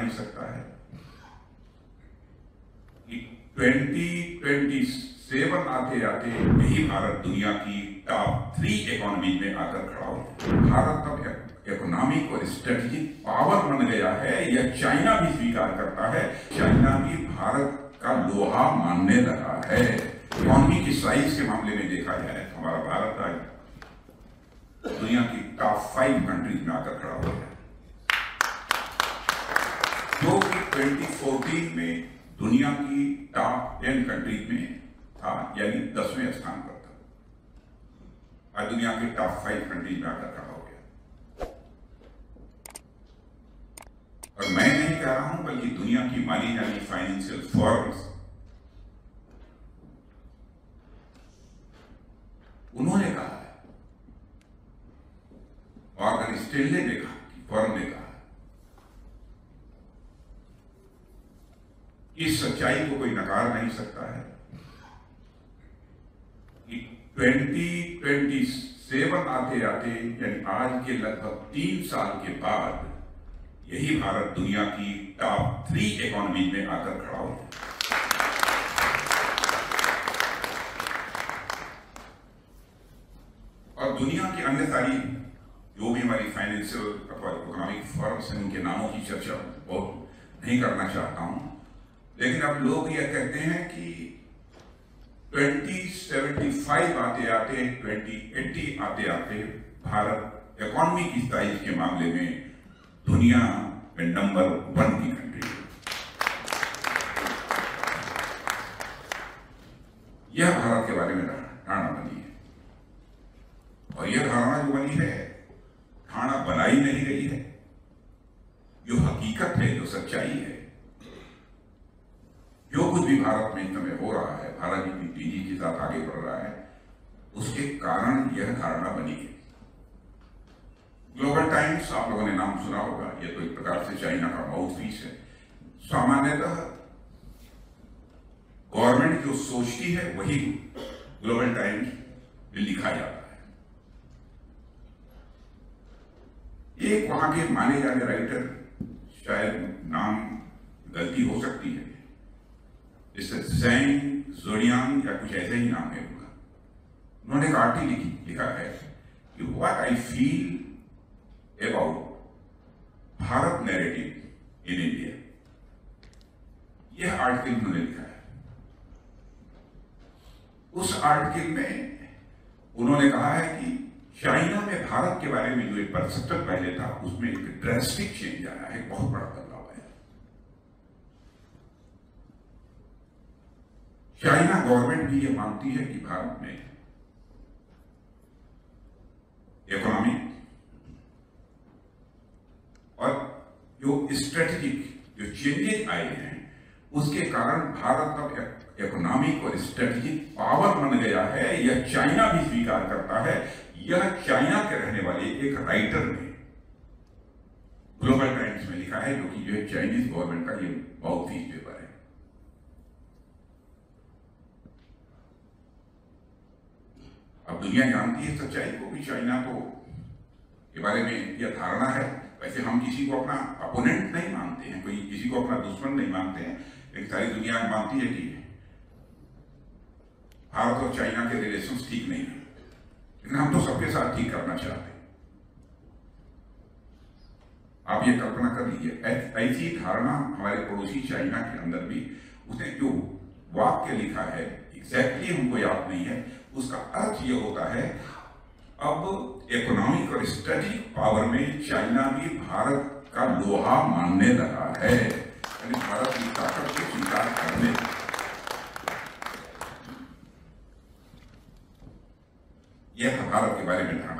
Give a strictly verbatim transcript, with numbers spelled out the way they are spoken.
नहीं सकता है कि ट्वेंटी ट्वेंटी सेवन आते आते यही भारत दुनिया की टॉप थ्री इकोनॉमी में आकर खड़ा हो। भारत अब इकोनॉमिक और स्ट्रेटेजिक पावर बन गया है, यह चाइना भी स्वीकार करता है। चाइना भी भारत का लोहा मानने लगा है। इकोनॉमी की साइज के मामले में देखा जाए तो हमारा भारत आज दुनिया की टॉप फाइव कंट्रीज में आकर खड़ा हो गया, जो कि ट्वेंटी फोर्टीन में दुनिया की टॉप टेन कंट्रीज में था, यानी दसवें स्थान पर था। आज दुनिया के टॉप फाइव कंट्रीज में आकर खड़ा हो गया। और मैं नहीं कह रहा हूं, बल्कि दुनिया की मानी जानी फाइनेंशियल फर्म्स उन्होंने कहा है, मॉर्गन स्टैनले ने कहा, फर्म ने कहा इस सच्चाई को कोई नकार नहीं सकता है कि ट्वेंटी ट्वेंटी सेवन आते आते, यानी आज के लगभग तीन साल के बाद, यही भारत दुनिया की टॉप थ्री इकोनॉमी में आकर खड़ा हो। और दुनिया की अन्य सारी जो भी हमारी फाइनेंशियल अथवा इकोनॉमिक फर्म्स हैं, उनके नामों की चर्चा बहुत नहीं करना चाहता हूं, लेकिन अब लोग यह कहते हैं कि ट्वेंटी सेवेंटी फाइव आते आते, ट्वेंटी एटी आते आते भारत इकोनॉमी की साइज के मामले में दुनिया में नंबर वन की कंट्री है। यह भारत के बारे में धारणा बनी है, और यह धारणा जो बनी है, धारणा बनाई नहीं गई है, जो हकीकत है, जो सच्चाई है। जो कुछ भी भारत में इस समय हो रहा है, भारत जितनी तेजी के साथ आगे बढ़ रहा है, उसके कारण यह धारणा बनी है। ग्लोबल टाइम्स, आप लोगों ने नाम सुना होगा, यह तो एक प्रकार से चाइना का माउथपीस है। सामान्यतः गवर्नमेंट जो सोचती है वही ग्लोबल टाइम्स में लिखा जाता है। एक वहां के माने जाने राइटर, शायद नाम गलती हो सकती है, जैसे ज़ैंग ज़ोडियांग या कुछ ऐसे ही नाम है उनका, उन्होंने एक आर्टिकल लिखी लिखा है कि what I feel about Bharat narrative in India. यह आर्टिकल उन्होंने लिखा है। उस आर्टिकल में उन्होंने कहा है कि चाइना में भारत के बारे में जो एक परसेप्शन पहले था, उसमें एक ड्रेस्टिक चेंज आया है, बहुत बड़ा बदलाव आया है। चाइना गवर्नमेंट भी यह मानती है कि भारत में इकोनॉमिक और जो स्ट्रेटेजिक जो चेंजेस आए हैं, उसके कारण भारत अब इकोनॉमिक और स्ट्रेटेजिक पावर बन गया है। यह चाइना भी स्वीकार करता है। यह चाइना के रहने वाले एक राइटर ने ग्लोबल टाइम्स में लिखा है, जो कि जो है चाइनीज गवर्नमेंट का ये माउथपीस पेपर है। अब दुनिया जानती है सच्चाई को कि चाइना को के बारे में यह धारणा है। वैसे हम किसी को अपना अपोनेंट नहीं मानते हैं, कोई किसी को अपना दुश्मन नहीं मानते हैं, लेकिन सारी दुनिया मानती है कि भारत और चाइना के रिलेशंस ठीक नहीं है, लेकिन हम तो सबके साथ ठीक करना चाहते हैं। आप ये कल्पना कर लीजिए, ऐसी धारणा हमारे पड़ोसी चाइना के अंदर भी, उसने जो वाक्य लिखा है एग्जैक्टली हमको याद नहीं है, उसका अर्थ ये होता है अब इकोनॉमिक और स्ट्रेटेजिक पावर में चाइना भी भारत का लोहा मानने लगा है, यानी भारत की ताकत को स्वीकार करने। यह भारत के बारे में धारणा।